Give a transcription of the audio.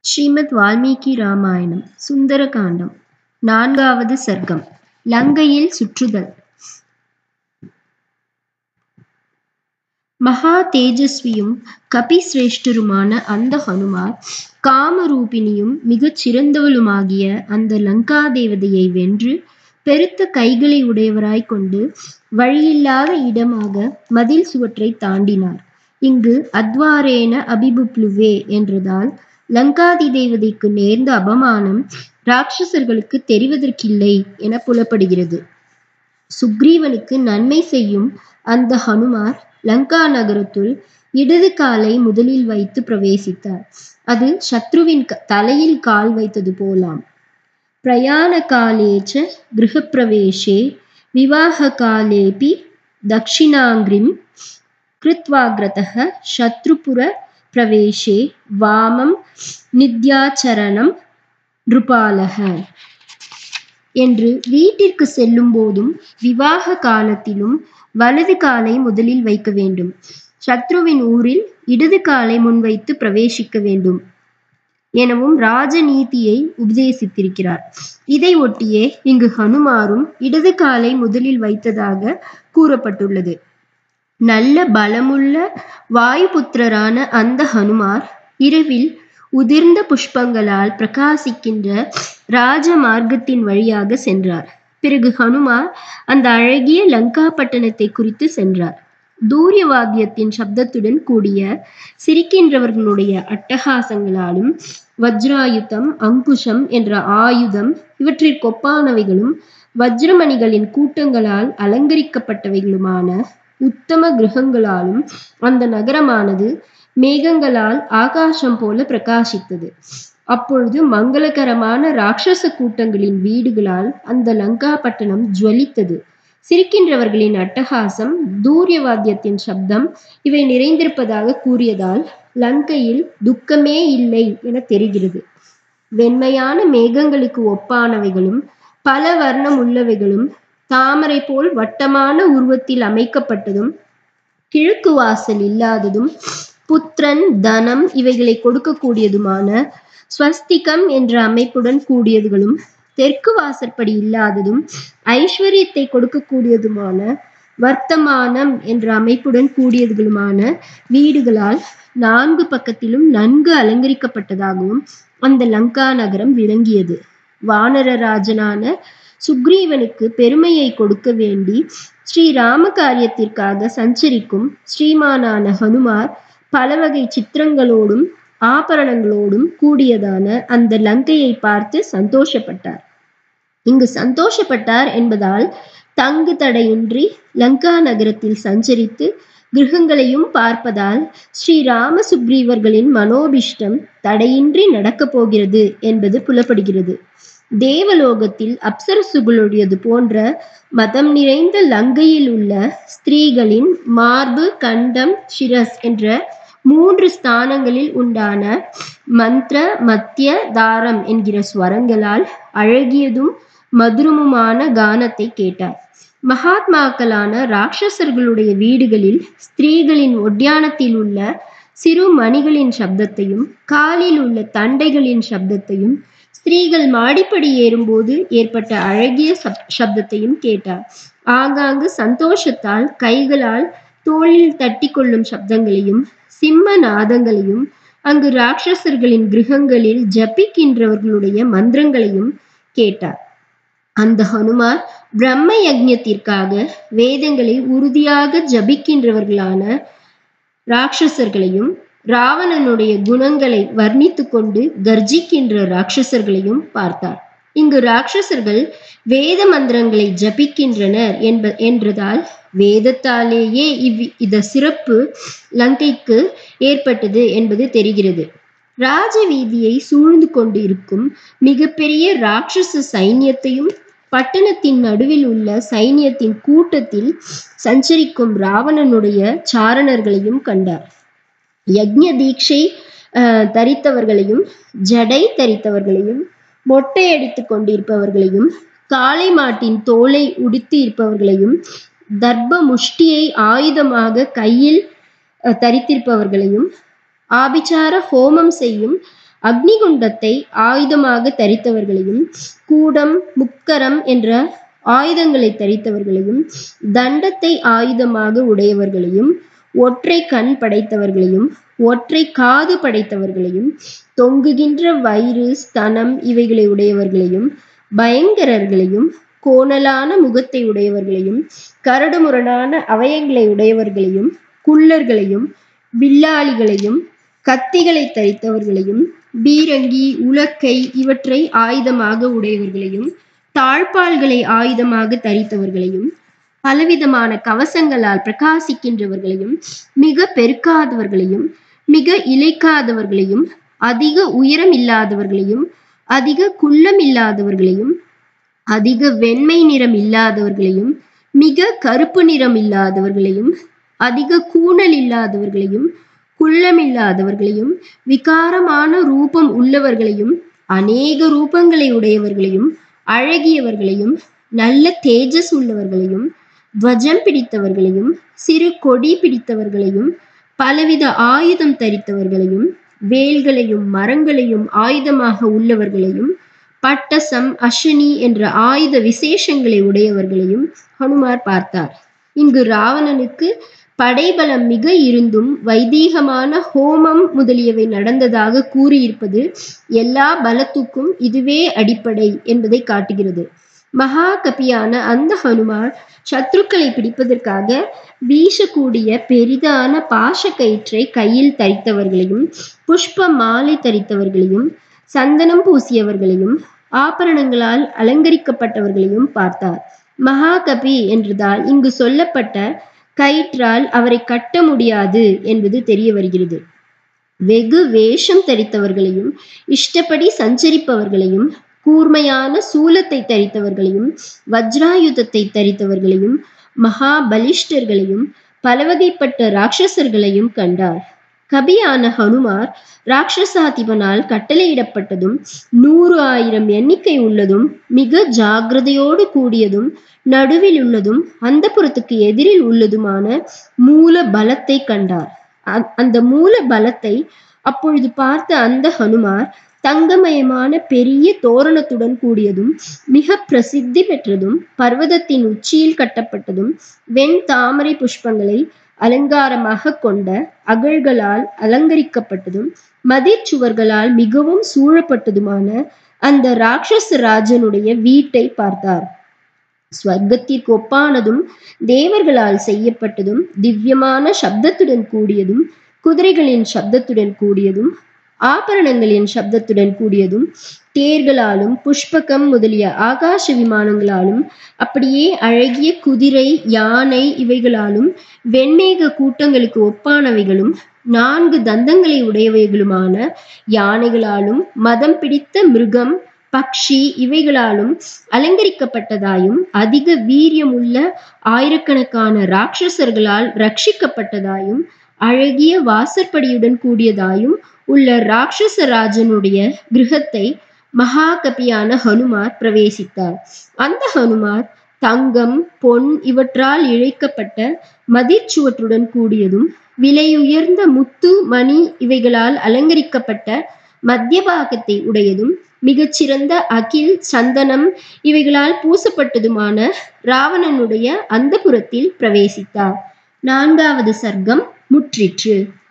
ஸ்ரீமத் வால்மீகி ராமாயணம் சுந்தரகாண்டம் 4வது சர்க்கம். லங்கையில் சுற்றுதல். மகா தேஜஸ்வியும் கபிசிரேஷ்டருமான அந்த ஹனுமார் காமரூபிணியும் மிகச் சிறந்தவளுமாகிய அந்த லங்கா தேவதையை வென்று பெருத்த கைகளை உடையவராய் கொண்டு வழியில்லாத இடமாக மதில் சுவற்றை தாண்டினார். இங்கு அத்வாரேன அபிபுப்ளுவே என்றதால் லங்காதி தேவதைக்கு நேர்ந்த அபமானம் ராட்சசர்களுக்கு தெரிவதற்கில்லை என புலப்படுகிறது. சுக்ரீவனுக்கு நன்மை செய்யும் அந்த ஹனுமார் லங்கா நகரத்துள் இடது காலை முதலில் வைத்து பிரவேசித்தார். அது சத்ருவின் தலையில் கால் வைத்தது போலாம். பிரயாண காலேச்ச கிருஹப்பிரவேசே விவாக காலேபி தக்ஷிணாங்கிரிம் கிருத்வாக்ரதः சத்ருபுர பிரவேசே வாமம் நித்யாச்சரணம் நிருபாலக என்று வீட்டிற்கு செல்லும் போதும் விவாக காலத்திலும் வலது காலை முதலில் வைக்க வேண்டும். சத்ருவின் ஊரில் இடது காலை முன்வைத்து பிரவேசிக்க வேண்டும் எனவும் ராஜநீதியை உபதேசித்திருக்கிறார். இதை ஒட்டியே இங்கு ஹனுமாரும் இடது காலை முதலில் வைத்ததாக கூறப்பட்டுள்ளது. நல்ல பலமுள்ள வாயுபுத்திரரான அந்த ஹனுமார் இரவில் உதிர்ந்த புஷ்பங்களால் பிரகாசிக்கின்ற ராஜ மார்க்கத்தின் வழியாக சென்றார். பிறகு ஹனுமார் அந்த அழகிய லங்கா பட்டணத்தை குறித்து சென்றார். தூரியவாத்தியத்தின் சப்தத்துடன் கூடிய சிரிக்கின்றவர்களுடைய அட்டகாசங்களாலும் வஜ்ராயுதம் அங்குஷம் என்ற ஆயுதம் இவற்றிற்கொப்பானவைகளும் வஜ்ரமணிகளின் கூட்டங்களால் அலங்கரிக்கப்பட்டவைகளுமான உத்தம கிரகங்களாலும் அந்த நகரமானது மேகங்களால் ஆகாசம் போல பிரகாசித்தது. அப்பொழுது மங்களகரமான ராட்சச கூட்டங்களின் வீடுகளால் அந்த லங்கா பட்டணம் ஜுவலித்தது. சிரிக்கின்றவர்களின் அட்டகாசம், தூரியவாத்தியத்தின் சப்தம் இவை நிறைந்திருப்பதாக கூறியதால் லங்கையில் துக்கமே இல்லை என தெரிகிறது. வெண்மையான மேகங்களுக்கு ஒப்பானவைகளும் பல வர்ணம் உள்ளவைகளும் தாமரை போல் வட்டமான உருவத்தில் அமைக்கப்பட்டதும் கிழக்கு வாசல் இல்லாததும் புத்திரன் தனம் இவைகளை கொடுக்கக்கூடியதுமான ஸ்வஸ்திகம் என்ற அமைப்புடன் கூடியதுகளும் தெற்கு வாசற்படி இல்லாததும் ஐஸ்வர்யத்தை கொடுக்கக்கூடியதுமான வர்த்தமானம் என்ற அமைப்புடன் கூடியதுகளுமான வீடுகளால் 4 பக்கத்திலும் நன்கு அலங்கரிக்கப்பட்டதாகவும் அந்த லங்கா நகரம் விளங்கியது. வானரராஜனான சுக்ரீவனுக்கு பெருமையை கொடுக்க வேண்டி ஸ்ரீராம காரியத்திற்காக சஞ்சரிக்கும் ஸ்ரீமானான ஹனுமார் பல வகை சித்திரங்களோடும் ஆபரணங்களோடும் கூடியதான அந்த லங்கையை பார்த்து சந்தோஷப்பட்டார். இங்கு சந்தோஷப்பட்டார் என்பதால் தங்கு தடையின்றி லங்கா நகரத்தில் சஞ்சரித்து கிரகங்களையும் பார்ப்பதால் ஸ்ரீராம சுக்ரீவர்களின் மனோபிஷ்டம் தடையின்றி நடக்கப் போகிறது என்பது புலப்படுகிறது. தேவலோகத்தில் அப்சரசுகளுடையது போன்ற மதம் நிறைந்த லங்கையில் உள்ள ஸ்திரீகளின் மார்பு, கண்டம், சிரஸ் என்ற 3 ஸ்தானங்களில் உண்டான மந்திர மத்திய தாரம் என்கிற ஸ்வரங்களால் அழகியதும் மதுரமுமான கானத்தை கேட்டார். மகாத்மாக்களான ராட்சசர்களுடைய வீடுகளில் ஸ்திரீகளின் ஒட்டியானத்தில் உள்ள சிறு மணிகளின் சப்தத்தையும் காலில் உள்ள தண்டைகளின் சப்தத்தையும் ஸ்திரீகள் மாடிப்படி ஏறும்போது ஏற்பட்ட அழகிய சப்தத்தையும் கேட்டார். ஆங்காங்கு சந்தோஷத்தால் கைகளால் தோளில் தட்டி கொள்ளும் சப்தங்களையும் சிம்ம நாதங்களையும் அங்கு ராட்சசர்களின் கிரகங்களில் ஜபிக்கின்றவர்களுடைய மந்திரங்களையும் கேட்டார். அந்த ஹனுமார் பிரம்ம யஜ்ஞத்திற்காக வேதங்களை உறுதியாக ஜபிக்கின்றவர்களான ராட்சசர்களையும் ராவணனுடைய குணங்களை வர்ணித்து கொண்டு கர்ஜிக்கின்ற ராட்சசர்களையும் பார்த்தார். இங்கு ராட்சசர்கள் வேத மந்திரங்களை ஜபிக்கின்றனர் என்றதால் வேதத்தாலேயே இத சிறப்பு லங்கைக்கு ஏற்பட்டது என்பது தெரிகிறது. ராஜ வீதியை சூழ்ந்து கொண்டு இருக்கும் மிகப்பெரிய ராட்சச சைன்யத்தையும் பட்டணத்தின் நடுவில் உள்ள சைன்யத்தின் கூட்டத்தில் சஞ்சரிக்கும் ராவணனுடைய சாரணர்களையும் கண்டார். யக்ஞ தீட்சை தரித்தவர்களையும் ஜடை தரித்தவர்களையும் மொட்டை அடித்து கொண்டிருப்பவர்களையும் காளை மாட்டின் தோலை உடுத்தி இருப்பவர்களையும் தர்ப முஷ்டியை ஆயுதமாக கையில் தரித்திருப்பவர்களையும் ஆபிச்சார ஹோமம் செய்யும் அக்னிகுண்டத்தை ஆயுதமாக தரித்தவர்களையும், கூடம் முக்கரம் என்ற ஆயுதங்களை தரித்தவர்களையும், தண்டத்தை ஆயுதமாக உடையவர்களையும், ஒற்றை கண் படைத்தவர்களையும், ஒற்றை காது படைத்தவர்களையும், தொங்குகின்ற வயிறு ஸ்தனம் இவைகளை உடையவர்களையும், பயங்கரர்களையும், கோணலான முகத்தை உடையவர்களையும், கரடுமுரடான அவயங்களை உடையவர்களையும், குள்ளர்களையும், வில்லாளிகளையும், கத்திகளை தரித்தவர்களையும், பீரங்கி உலக்கை இவற்றை ஆயுதமாக உடையவர்களையும், தாழ்பால்களை ஆயுதமாக தரித்தவர்களையும், பலவிதமான கவசங்களால் பிரகாசிக்கின்றவர்களையும், மிக பெருக்காதவர்களையும், மிக இளைக்காதவர்களையும், அதிக உயரம் இல்லாதவர்களையும், அதிக குள்ளம் இல்லாதவர்களையும், அதிக வெண்மை நிறம் இல்லாதவர்களையும், மிக கருப்பு நிறம் இல்லாதவர்களையும், அதிக கூணல் இல்லாதவர்களையும், குள்ளமில்லாதவர்களையும், விகாரமான ரூபம் உள்ளவர்களையும், அநேக ரூபங்களை உடையவர்களையும், அழகியவர்களையும், நல்ல தேஜஸ் உள்ளவர்களையும், துவஜம் பிடித்தவர்களையும், சிறு கொடி பிடித்தவர்களையும், பலவித ஆயுதம் தரித்தவர்களையும், வேல்களையும் மரங்களையும் ஆயுதமாக உள்ளவர்களையும், பட்டசம் அஷனி என்ற ஆயுத விசேஷங்களை உடையவர்களையும் ஹனுமார் பார்த்தார். இங்கு ராவணனுக்கு படைபலம் மிக இருந்தும் வைதீகமான ஹோமம் முதலியவை நடந்ததாக கூறியிருப்பது எல்லா பலத்துக்கும் இதுவே அடிப்படை என்பதை காட்டுகிறது. மகா கபியான அந்த ஹனுமார் சத்ருக்களை பிடிப்பதற்காக வீசக்கூடிய பெரிதான பாச கயிற்றை கையில் தரித்தவர்களையும், புஷ்ப மாலை தரித்தவர்களையும், சந்தனம் பூசியவர்களையும், ஆபரணங்களால் அலங்கரிக்கப்பட்டவர்களையும் பார்த்தார். மகாகபி என்றதால் இங்கு சொல்லப்பட்ட கயிற்றால் அவரை கட்ட முடியாது என்பது தெரிய வருகிறது. வெகு வேஷம் தரித்தவர்களையும், இஷ்டப்படி சஞ்சரிப்பவர்களையும், கூர்மையான சூலத்தை தரித்தவர்களையும், வஜ்ராயுதத்தை தரித்தவர்களையும், மகா பலிஷ்டர்களையும், பலவகைப்பட்ட ராட்சசர்களையும் கண்டார். கபியான ஹனுமார் ராட்சசாதிபனால் கட்டளையிடப்பட்டதும் 100,000 எண்ணிக்கை உள்ளதும், மிக ஜாகிரதையோடு கூடியதும், நடுவில் உள்ளதும், அந்த புறத்துக்கு எதிரில் உள்ளதுமான மூல பலத்தை கண்டார். அந்த மூல பலத்தை அப்பொழுது பார்த்த அந்த ஹனுமார் தங்கமயமான பெரிய தோரணத்துடன் கூடியதும், மிக பிரசித்தி பெற்றதும், பர்வதத்தின் உச்சியில் கட்டப்பட்டதும், வெண் தாமரை புஷ்பங்களை அலங்காரமாக கொண்ட அகழ்களால் அலங்கரிக்கப்பட்டதும், மதிர்ச்சுவர்களால் மிகவும் சூழப்பட்டதுமான அந்த ராட்சச ராஜனுடைய வீட்டை பார்த்தார். ஸ்வர்க்கத்திற்கு ஒப்பானதும், தேவர்களால் செய்யப்பட்டதும், திவ்யமான சப்தத்துடன் கூடியதும், குதிரைகளின் சப்தத்துடன் கூடியதும், ஆபரணங்களின் சப்தத்துடன் கூடியதும், தேர்களாலும் புஷ்பகம் முதலிய ஆகாச விமானங்களாலும், அப்படியே அழகிய குதிரை யானை இவைகளாலும், வெண்மேக கூட்டங்களுக்கு ஒப்பானவைகளும், 4 தந்தங்களை உடையவைகளுமான யானைகளாலும், மதம் பிடித்த மிருகம் பக்ஷி இவைகளாலும் அலங்கரிக்கப்பட்டதாயும், அதிக வீரியமுள்ள ஆயிரக்கணக்கான ராட்சசர்களால் ரட்சிக்கப்பட்டதாயும், அழகிய வாசற்படியுடன் கூடியதாயும் உள்ள ராட்சச ராஜனுடைய கிரகத்தை மகாகபியான ஹனுமார் பிரவேசித்தார். அந்த ஹனுமார் தங்கம் பொன் இவற்றால் இழைக்கப்பட்ட மதிர்ச்சுவற்றுடன் கூடியதும், விலையுயர்ந்த முத்து மணி இவைகளால் அலங்கரிக்கப்பட்ட மத்திய பாகத்தை உடையதும், மிகச்சிறந்த அகில் சந்தனம் இவைகளால் பூசப்பட்டதுமான ராவணனுடைய அந்த புறத்தில் பிரவேசித்தார். 4வது சர்க்கம் முற்றிற்று.